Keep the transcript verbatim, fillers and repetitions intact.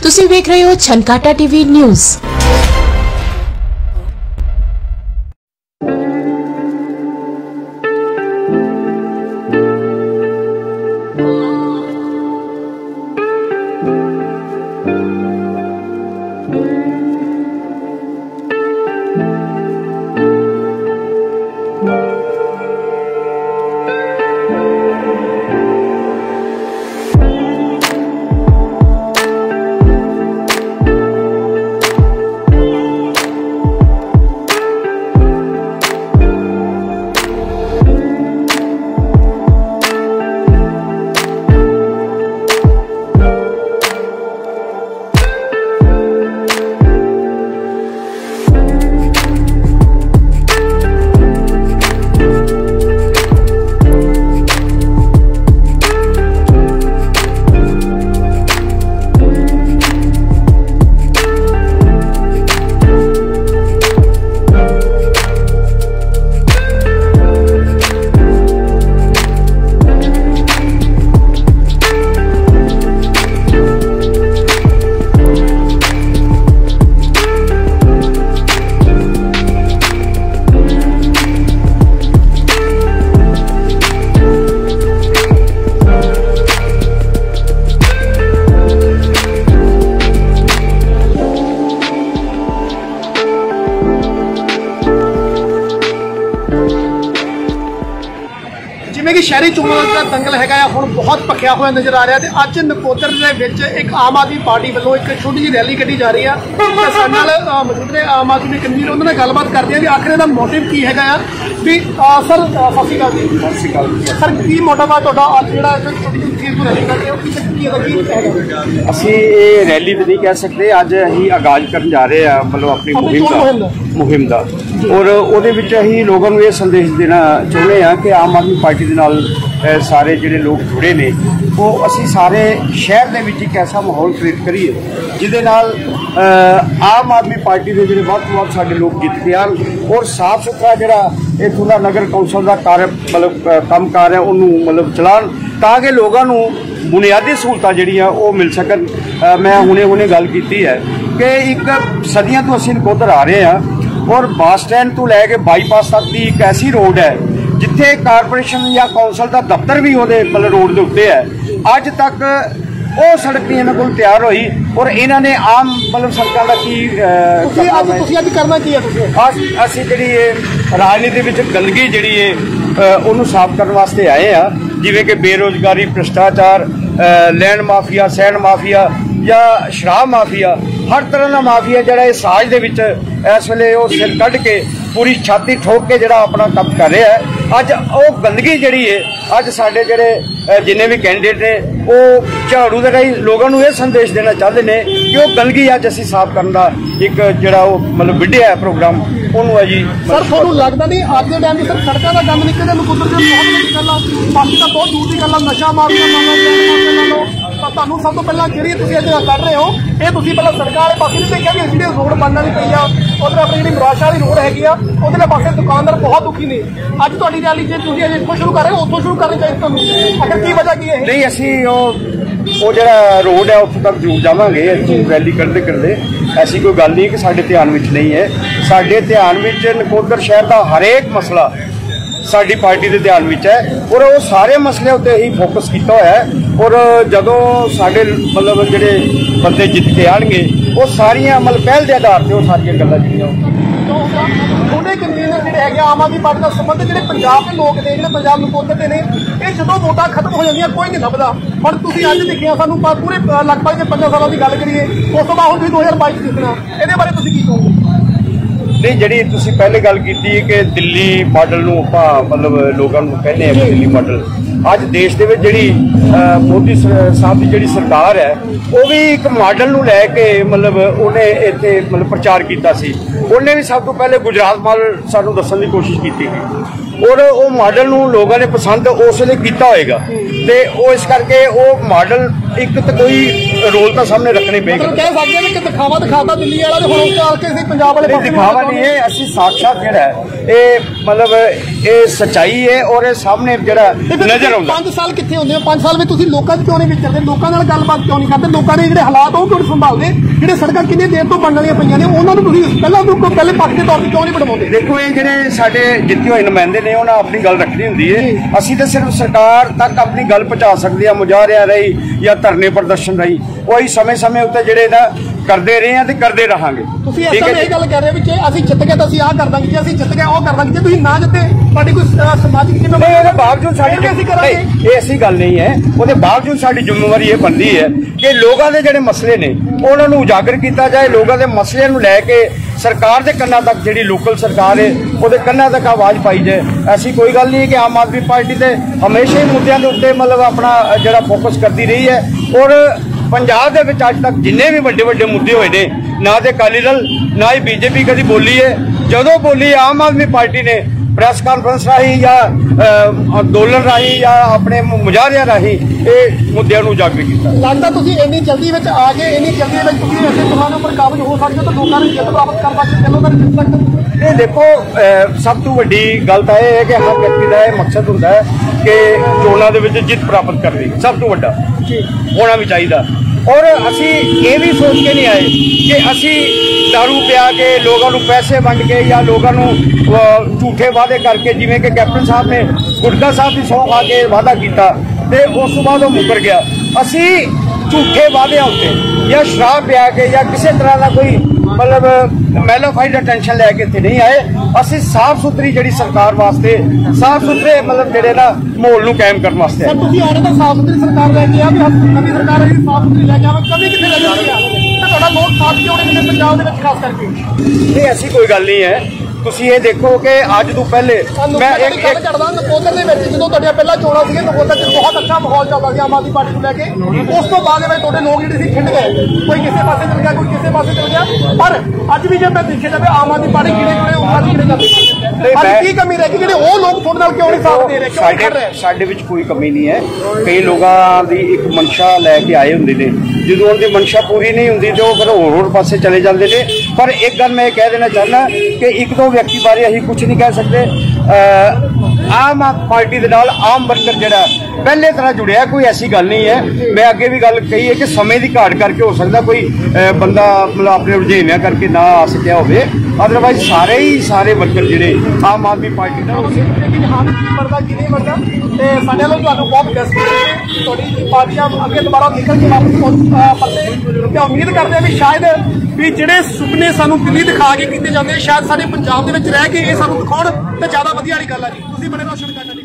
ਤੁਸੀਂ ਵੇਖ ਰਹੇ ਹੋ ਛਨਕਾਟਾ ਟੀਵੀ ਨਿਊਜ਼। जिवें कि शहरी चोणां दा दंगल हैगा हुण बहुत भखिया होया नज़र आ रहा है। अज नकोदर दे विच एक आम आदमी पार्टी वालों एक छोटी जी रैली कड्ढी जा रही है। साडे नाल मौजूद ने आम आदमी दे कन्वीनर, उन्हां नाल गलबात करदे हैं कि आखिर इहदा मोटिव की हैगा भी। सर सत श्री अकाल जी। सत श्री अकाल सर, की मोटिव है तुहाडा अज जिहड़ा छोटी जी चीज़ को रैली कर रहे हो, की हैगा? असीं ये रैली तो नहीं कह सकते, अज असीं आगाज करन जा रहे हैं मतलब अपनी मुहिम का मुहिम का और ਉਹਦੇ ਵਿੱਚ ਅਸੀਂ ਲੋਕਾਂ ਨੂੰ ਇਹ ਸੰਦੇਸ਼ ਦੇਣਾ ਚਾਹੁੰਦੇ ਹਾਂ ਕਿ ਆਮ ਆਦਮੀ ਪਾਰਟੀ ਦੇ ਨਾਲ ਸਾਰੇ ਜਿਹੜੇ ਲੋਕ ਜੁੜੇ ਨੇ ਉਹ ਅਸੀਂ ਸਾਰੇ ਸ਼ਹਿਰ ਦੇ ਵਿੱਚ ਇੱਕ ਐਸਾ ਮਾਹੌਲ ਕ੍ਰੀਏਟ ਕਰੀਏ ਜਿਹਦੇ ਨਾਲ ਆਮ ਆਦਮੀ ਪਾਰਟੀ ਦੇ ਜਿਹੜੇ ਵੱਧ ਤੋਂ ਵੱਧ ਸਾਡੇ ਲੋਕ ਜਿੱਤ ਕੇ ਆਉਣ ਔਰ ਸਾਫ਼ ਸੁਥਰਾ ਜਿਹੜਾ ਇੱਥੋਂ ਦਾ ਨਗਰ ਕੌਂਸਲ ਦਾ ਕਾਰ ਮਤਲਬ ਕੰਮ ਕਾਰ ਹੈ ਉਹਨੂੰ ਮਤਲਬ ਚਲਾਉਣ ਤਾਂ ਕਿ ਲੋਕਾਂ ਨੂੰ ਬੁਨਿਆਦੀ ਸਹੂਲਤਾਂ ਜਿਹੜੀਆਂ ਉਹ ਮਿਲ ਸਕਣ। ਮੈਂ ਹੁਣੇ ਹੁਣੇ ਗੱਲ ਕੀਤੀ ਹੈ ਕਿ ਇੱਕ ਸਦੀਆਂ ਤੋਂ ਅਸੀਂ ਨਕੋਦਰ ਆ ਰਹੇ ਹਾਂ और बस स्टैंड तो लैके बाईपास तक की एक ऐसी रोड है जिथे कारपोरेशन या कौंसल का दफ्तर भी वो मतलब रोड के उत्ते है। अज तक वो सड़क नहीं इन्हों को तैयार हुई और इन्होंने आम मतलब सड़कों का की करना की है। असी जी राजनीति में गंदगी जी उन्होंने साफ करने वास्ते आए हैं, जिमें कि बेरोजगारी, भ्रष्टाचार, लैंड माफिया, सैंड माफिया या शराब माफिया, हर तरह का माफिया जरा इस राज के इस वेले सिर कढ़ के पूरी छाती ठोक के जरा अपना काम कर रहा है। अज वो गंदगी जी है अज साडे जिहड़े जिन्ने भी कैंडिडेट ने वो झाड़ू दे राही लोगों को यह संदेश देना चाहते हैं कि वो गंदगी अज असीं साफ करने का एक जिहड़ा वो मतलब विढ़िया है प्रोग्राम उन्होंने है जी। सर तुहानूं लगदा नहीं अज दे टाइम सिर्फ सड़कों का गंद निकलदा नकोदर च बहुत वड्डी गल आ, बाकी तो बहुत दूर की गल आ। नशा माफिया ला लो तुहानूं सब तो पहला जिहड़ी तुसीं अज कर रहे हो ये तुसीं पहला सड़कां वाले पासे नहीं देखिया भी जिहड़ी रोड बनना नहीं पई आ उधर अपनी जिहड़ी मुराशा वाली रोड हैगी आ उधरले पासे दुकानदार बहुत दुखी ने। अज तुहाडी रैली जे तुसीं अजे इत्थों शुरू कर रहे हो उत्थों शुरू करनी चाहिए तुहानूं, आखिर की वजह की है? नहीं असीं वो जिहड़ा रोड है उत्थों तक जरूर जावांगे रैली करते करते, ऐसी कोई गल नहीं कि साडे ध्यान विच नहीं है। साडे ध्यान विच नकोदर शहर का हरेक मसला साडी पार्टी के ध्यान विच है और वो सारे मसले उत्ते ही फोकस किया हुआ है। और जदों साडे मतलब जिहड़े बंदे जित के आएंगे वो सारियां मतलब पहल के आधार पर वो सारियां गल्लां जिहड़ियां आम आदमी पार्टी का संबंध जो पंजाब के लोग ने जो पंजाब नकोदर के ने ये जो वोटां खत्म हो जांदियां कोई नहीं लभदा। हुण तुसीं अज देखिया सानूं पूरे लगभग जे पंजां सालां की गल करिए उस तो बाद दो हज़ार बाईस दिखना, इहदे बारे तुसीं की कहोगे? नहीं जी तुसीं पहले गल की कि दिल्ली मॉडल नूं आपां मतलब लोगों को कहने हैं दिल्ली मॉडल, अज देश दे विच जिहड़ी मोदी साहब की जिहड़ी सरकार है वो भी एक मॉडल नूं लैके मतलब उन्हें इत्थे मतलब प्रचार किया सी। उन्हें भी सब तो पहले गुजरात मॉडल सानूं दस्सण की कोशिश की थी और वो मॉडल नूं लोगों ने पसंद उस वेले किया होएगा ते वो इस करके वो मॉडल ਇੱਕ ਤਾਂ ਕੋਈ ਰੋਲ ਤਾਂ ਸਾਹਮਣੇ ਰੱਖਣੇ ਪਏਗਾ। ਕਹਿ ਸਕਦੇ ਨੇ ਕਿ ਦਿਖਾਵਾ ਦਿਖਾਤਾ ਦਿੱਲੀ ਵਾਲਾ ਤੇ ਹੁਣ ਚਾਲ ਕੇ ਅਸੀਂ ਪੰਜਾਬ ਵਾਲੇ ਪਾਸੇ ਦਿਖਾਵਾ ਨਹੀਂ ਹੈ, ਅਸੀਂ ਸਾਖਸ਼ਾਤ ਜਿਹੜਾ ਇਹ ਮਤਲਬ ਇਹ ਸੱਚਾਈ ਹੈ ਔਰ ਇਹ ਸਾਹਮਣੇ ਜਿਹੜਾ ਨਜ਼ਰ ਆਉਂਦਾ। ਪੰਜ ਸਾਲ ਕਿੱਥੇ ਹੁੰਦੇ ਹੋ? ਪੰਜ ਸਾਲ ਵਿੱਚ ਤੁਸੀਂ ਲੋਕਾਂ 'ਚ ਕਿਉਂ ਨਹੀਂ ਵਿਚਰਦੇ? ਲੋਕਾਂ ਨਾਲ ਗੱਲਬਾਤ ਕਿਉਂ ਨਹੀਂ ਕਰਦੇ? ਲੋਕਾਂ ਦੇ ਜਿਹੜੇ ਹਾਲਾਤ ਉਹ ਕਿਉਂ ਨਹੀਂ ਸੰਭਾਲਦੇ? ਜਿਹੜੇ ਸੜਕਾਂ ਕਿੰਨੇ ਦੇਰ ਤੋਂ ਬਣਨ ਵਾਲੀਆਂ ਪਈਆਂ ਨੇ ਉਹਨਾਂ ਨੂੰ ਤੁਸੀਂ ਪਹਿਲਾਂ ਤੋਂ ਪਹਿਲੇ ਪੱਖ ਦੇ ਤੌਰ ਤੇ ਕਿਉਂ ਨਹੀਂ ਬਣਵਾਉਂਦੇ? ਦੇਖੋ ਇਹ ਜਿਹੜੇ ਸਾਡੇ ਜਿੱਤੇ ਹੋਏ ਨੁਮਾਇੰਦੇ ਨੇ ਉਹਨਾਂ ਆਪਣੀ ਗੱਲ ਰੱਖਣੀ ਹੁੰਦੀ ਹੈ। ਅਸੀਂ ਤਾਂ ਸਿਰਫ ਸਰਕਾਰ ਤੱਕ ਆਪਣੀ ਗੱਲ ਪਹੁੰਚਾ ਸਕਦੇ ਹਾਂ, ਮੁਜ਼ਾਹਰਿਆਂ ਰਾਹੀਂ ਜਾਂ ਧਰਨੇ ਪ੍ਰਦਰਸ਼ਨ ਰਾਹੀਂ। ਉਹੀ ਸਮੇਂ ਸਮੇਂ ਉੱਤੇ ਜਿਹੜੇ ਨਾ ਕਰਦੇ ਰਹੇ ਆ ਤੇ ਕਰਦੇ ਰਹਾਂਗੇ। ਤੁਸੀਂ ਇਸ ਤਰ੍ਹਾਂ ਇਹ ਗੱਲ ਕਰ ਰਹੇ ਹੋ ਕਿ ਅਸੀਂ ਜਿੱਤ ਗਏ ਤਾਂ ਅਸੀਂ ਆਹ ਕਰ ਦਾਂਗੇ, ਜੇ ਅਸੀਂ ਜਿੱਤ ਗਏ ਉਹ ਕਰ ਦਾਂਗੇ। ਜੇ ਤੁਸੀਂ ਨਾ ਜਿੱਤੇ ਤੁਹਾਡੀ ਕੋਈ ਸਮਾਜਿਕ ਜ਼ਿੰਮੇਵਾਰੀ ਉਹਦੇ ਬਾਵਜੂਦ ਸਾਡੀ ਅਸੀਂ ਕਰਾਂਗੇ। ਇਹ ਐਸੀ ਗੱਲ ਨਹੀਂ ਹੈ। ਉਹਦੇ ਬਾਵਜੂਦ ਸਾਡੀ ਜ਼ਿੰਮੇਵਾਰੀ ਇਹ ਬਣਦੀ ਹੈ ਕਿ ਲੋਕਾਂ ਦੇ ਜਿਹੜੇ ਮਸਲੇ ਨੇ ਉਹਨਾਂ ਨੂੰ ਉਜਾਗਰ ਕੀਤਾ ਜਾਏ। ਲੋਕਾਂ ਦੇ ਮਸਲਿਆਂ ਨੂੰ ਲੈ ਕੇ ਸਰਕਾਰ ਦੇ ਕੰਨਾਂ ਤੱਕ, ਜਿਹੜੀ ਲੋਕਲ ਸਰਕਾਰ ਹੈ ਉਹਦੇ ਕੰਨਾਂ ਤੱਕ ਆਵਾਜ਼ ਪਾਈ ਜਾਏ। ਐਸੀ ਕੋਈ ਗੱਲ ਨਹੀਂ ਹੈ ਕਿ ਆਮ ਆਦਮੀ ਪਾਰਟੀ ਤੇ ਹਮੇਸ਼ਾ ਹੀ ਮੁੱਦਿਆਂ ਦੇ ਉੱਤੇ ਮਤਲਬ ਆਪਣਾ ਜਿਹੜਾ ਫੋਕਸ ਕਰਦੀ ਰਹੀ ਹੈ। ਔਰ ਪੰਜਾਬ ਦੇ ਵਿੱਚ ਅੱਜ ਤੱਕ ਜਿੰਨੇ ਵੀ ਵੱਡੇ ਵੱਡੇ ਮੁੱਦੇ ਹੋਏ ਨੇ, ਨਾ ਤੇ ਅਕਾਲੀ ਦਲ ਨਾ ਹੀ ਬੀਜੇਪੀ ਕਦੀ ਬੋਲੀ ਹੈ। ਜਦੋਂ ਬੋਲੀ ਆਮ ਆਦਮੀ ਪਾਰਟੀ ਨੇ ਪ੍ਰੈਸ ਕਾਨਫਰੰਸ ਰਾਹੀਂ ਜਾਂ ਅੰਦੋਲਨ ਰਾਹੀਂ ਜਾਂ ਆਪਣੇ ਮੁਜ਼ਾਹਰਿਆਂ ਰਾਹੀਂ ਇਹ ਮੁੱਦਿਆਂ ਨੂੰ ਉਜਾਗਰ ਕੀਤਾ। ਲੱਗਦਾ ਤੁਸੀਂ ਇੰਨੀ ਜਲਦੀ ਵਿੱਚ ਆ ਗਏ, ਇੰਨੀ ਜਲਦੀ ਵਿੱਚ ਤੁਸੀਂ ਐਸੇ ਤੁਹਾਡੇ ਉੱਪਰ ਕਾਬਜ਼ ਹੋ ਸਕਦੇ ਹੋ ਤਾਂ ਲੋਕਾਂ ਨੂੰ ਜਿੱਤ ਪ੍ਰਾਪਤ ਕਰ ਸਕਦੇ, ਚੱਲੋ ਤਾਂ ਜਿੱਤ ਸਕਦੇ। ਇਹ ਦੇਖੋ ਸਭ ਤੋਂ ਵੱਡੀ ਗੱਲ ਤਾਂ ਇਹ ਹੈ ਕਿ ਹਰ ਵਿਅਕਤੀ ਦਾ ਇਹ ਮਕਸਦ ਹੁੰਦਾ ਹੈ ਕਿ ਚੋਣਾਂ ਦੇ ਵਿੱਚ ਜਿੱਤ ਪ੍ਰਾਪਤ ਕਰਨੀ, ਸਭ ਤੋਂ ਵੱਡਾ ਹੋਣਾ ਵੀ ਚਾਹੀਦਾ। ਔਰ ਅਸੀਂ ਇਹ ਵੀ ਸੋਚ ਕੇ ਨਹੀਂ ਆਏ ਕਿ ਅਸੀਂ ਦਾਰੂ ਪਿਆ ਕੇ ਲੋਕਾਂ ਨੂੰ ਪੈਸੇ ਵੰਡ ਕੇ ਜਾਂ ਲੋਕਾਂ ਨੂੰ ਝੂਠੇ ਵਾਅਦੇ ਕਰਕੇ, ਜਿਵੇਂ ਕਿ ਕੈਪਟਨ ਸਾਹਿਬ ਨੇ ਗੁਟਕਾ ਸਾਹਿਬ ਦੀ ਸਹੁੰ ਖਾ ਕੇ ਵਾਅਦਾ ਕੀਤਾ ਤੇ ਉਸ ਤੋਂ ਬਾਅਦ ਉਹ ਮੁੱਕਰ ਗਿਆ। ਅਸੀਂ ਝੂਠੇ ਵਾਅਦਿਆਂ ਉੱਤੇ ਜਾਂ ਸ਼ਰਾਬ ਪਿਆ ਕੇ ਜਾਂ ਕਿਸੇ ਤਰ੍ਹਾਂ ਦਾ ਕੋਈ ਮਤਲਬ ਮੈਲੋਫਾਈਡ ਅਟੈਂਸ਼ਨ ਲੈ ਕੇ ਇੱਥੇ ਨਹੀਂ ਆਏ। ਅਸੀਂ ਸਾਫ਼ ਸੁਥਰੀ ਜਿਹੜੀ ਸਰਕਾਰ ਵਾਸਤੇ, ਸਾਫ਼ ਸੁਥਰੇ ਮਤਲਬ ਜਿਹੜੇ ਨਾ ਮਾਹੌਲ ਨੂੰ ਕਾਇਮ ਕਰਨ ਵਾਸਤੇ। ਸਰ ਤੁਸੀਂ ਆਉਣੇ ਤਾਂ ਸਾਫ਼ ਸੁਥਰੀ ਸਰਕਾਰ ਲੈ ਕੇ ਆ ਵੀ ਨਵੀਂ ਸਰਕਾਰ ਹੈ ਸਾਫ਼ ਸੁਥਰੀ ਲੈ ਕੇ ਆਵੇ, ਕਦੀ ਕਿੱਥੇ ਲੈ ਜਾਂਦੀ ਆ ਤੇ ਤੁਹਾਡਾ ਲੋਕ ਸਾਥ ਕਿਉਂ ਨਹੀਂ ਦਿੰਦੇ ਪੰਜਾਬ ਦੇ ਵਿੱਚ ਖਾਸ ਕਰਕੇ? ਇਹ ਐਸੀ ਕੋਈ ਗੱਲ ਨਹੀਂ ਹੈ। ਤੁਸੀਂ ਇਹ ਦੇਖੋ ਕਿ ਅੱਜ ਤੋਂ ਪਹਿਲੇ ਮੈਂ ਇੱਕ ਗੱਲ ਕਰਦਾ, ਨਕੋਦਰ ਦੇ ਵਿੱਚ ਜਦੋਂ ਤੁਹਾਡੀਆਂ ਪਹਿਲਾਂ ਚੋਣਾਂ ਸੀਗੀਆਂ, ਨਕੋਦਰ 'ਚ ਬਹੁਤ ਅੱਛਾ ਮਾਹੌਲ ਚੱਲਦਾ ਸੀ ਆਮ ਆਦਮੀ ਪਾਰਟੀ ਨੂੰ ਲੈ ਕੇ। ਉਸ ਤੋਂ ਬਾਅਦ ਵਿੱਚ ਤੁਹਾਡੇ ਲੋਕ ਜਿਹੜੇ ਸੀ ਖਿੰਡ ਗਏ, ਕੋਈ ਕਿਸੇ ਪਾਸੇ ਚਲ ਗਿਆ, ਕੋਈ ਕਿਸੇ ਪਾਸੇ ਚਲ ਗਿਆ। ਪਰ ਅੱਜ ਵੀ ਜੇ ਮੈਂ ਦੇਖਿਆ ਜਾਵੇ ਆਮ ਆਦਮੀ ਪਾਰਟੀ ਕਿਹੜੇ ਕਿਹੜੇ ਉਹਨਾਂ ਦੀ ਕਿਹੜੇ ਜਾਂਦੀ ਅੱਜ ਕੀ ਕਮੀ ਰਹਿ ਗਈ? ਜਿਹੜੇ ਉਹ ਲੋਕ ਤੁਹਾਡੇ ਨਾਲ ਕਿਉਂ ਨਹੀਂ ਸਾਥ ਦੇ ਰਹੇ? ਸਾਡੇ ਸਾਡੇ ਵਿੱਚ ਕੋਈ ਕਮੀ ਨਹੀਂ ਹੈ। ਕਈ ਲੋਕਾਂ ਦੀ ਇੱਕ ਮਨਸ਼ਾ ਲੈ ਕੇ ਆਏ ਹੁੰਦੇ ਨੇ, ਜਦੋਂ ਉਹਨਾਂ ਦੀ ਮਨਸ਼ਾ ਪੂਰੀ ਨਹੀਂ ਹੁੰਦੀ ਤੇ ਉਹ ਫਿਰ ਹੋਰ ਹੋਰ ਪਾਸੇ ਚਲੇ ਜਾਂਦੇ ਨੇ। ਪਰ ਇੱਕ ਗੱਲ ਮੈਂ ਇਹ ਕਹਿ ਦੇਣਾ ਚਾਹੁੰਦਾ ਕਿ ਇੱਕ ਦੋ ਵਿਅਕਤੀ ਬਾਰੇ ਅਸੀਂ ਕੁਝ ਨਹੀਂ ਕਹਿ ਸਕਦੇ। ਆਮ ਪਾਰਟੀ ਦੇ ਨਾਲ ਆਮ ਵਰਕਰ ਜਿਹੜਾ ਪਹਿਲੇ ਤਰ੍ਹਾਂ ਜੁੜਿਆ, ਕੋਈ ਐਸੀ ਗੱਲ ਨਹੀਂ ਹੈ। ਮੈਂ ਅੱਗੇ ਵੀ ਗੱਲ ਕਹੀ ਹੈ ਕਿ ਸਮੇਂ ਦੀ ਘਾਟ ਕਰਕੇ ਹੋ ਸਕਦਾ ਕੋਈ ਬੰਦਾ ਮਤਲਬ ਆਪਣੇ ਰੁਝੇਵਿਆਂ ਕਰਕੇ ਨਾ ਆ ਸਕਿਆ ਹੋਵੇ, ਅਦਰਵਾਈਜ਼ ਸਾਰੇ ਹੀ ਸਾਰੇ ਵਰਕਰ ਜਿਹੜੇ ਆਮ ਆਦਮੀ ਪਾਰਟੀ ਦਾ ਮਰਦਾ ਕਿ ਨਹੀਂ ਮਰਦਾ। ਤੇ ਸਾਡੇ ਵੱਲੋਂ ਤੁਹਾਨੂੰ ਬਹੁਤ ਬੈਸਟ ਤੁਹਾਡੀ ਪਾਰਟੀਆਂ ਅੱਗੇ ਦੁਬਾਰਾ ਨਿਕਲ ਕੇ ਵਾਪਸ ਪਰਤੇ ਤੇ ਉਮੀਦ ਕਰਦੇ ਹਾਂ ਵੀ ਸ਼ਾਇਦ ਵੀ ਜਿਹੜੇ ਸੁਪਨੇ ਸਾਨੂੰ ਦਿੱਲੀ ਦਿਖਾ ਕੇ ਕੀਤੇ ਜਾਂਦੇ ਸ਼ਾਇਦ ਸਾਡੇ ਪੰਜਾਬ ਦੇ ਵਿੱਚ ਰਹਿ ਕੇ ਇਹ ਸਾਨੂੰ ਦਿਖਾਉਣ ਤੇ ਜ਼ਿਆਦਾ ਵਧੀਆ ਵਾਲੀ ਗੱਲ ਹੈ ਜੀ। ਤੁਸੀਂ ਬਣੇ ਰਹੋ ਸ਼ਨਕਾਟਾ।